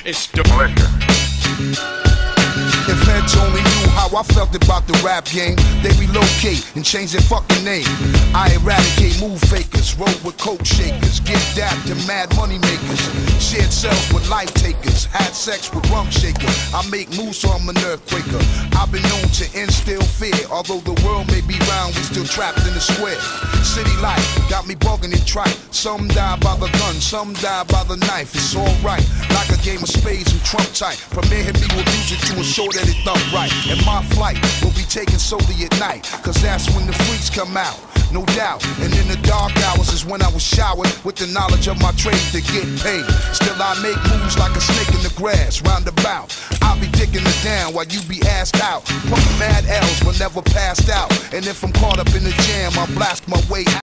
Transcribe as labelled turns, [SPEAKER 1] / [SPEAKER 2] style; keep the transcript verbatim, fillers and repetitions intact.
[SPEAKER 1] It's the militia.
[SPEAKER 2] If heads only knew how I felt about the rap game, they relocate and change their fucking name. I eradicate move fakers, roll with coke shakers, get dapped to mad money makers, shared cells with life takers, had sex with rum shakers. I make moves so I'm an earthquaker. I've been known to instill fear, although the world may be round, we still trapped in the square. City life got me bugging and trite. Some die by the gun, some die by the knife. It's alright, like a game of spades and trump tight. Premier hit me with music to ensure that it thump right. And my flight will be taken solely at night, cause that's when the freaks come out, no doubt. And in the dark hours is when I was showered with the knowledge of my trade to get paid. Still I make moves like a snake in the grass, roundabout. I'll be digging it down while you be assed out. Pump mad L's but never passed out. And if I'm caught up in the jam, I'll blast my way out.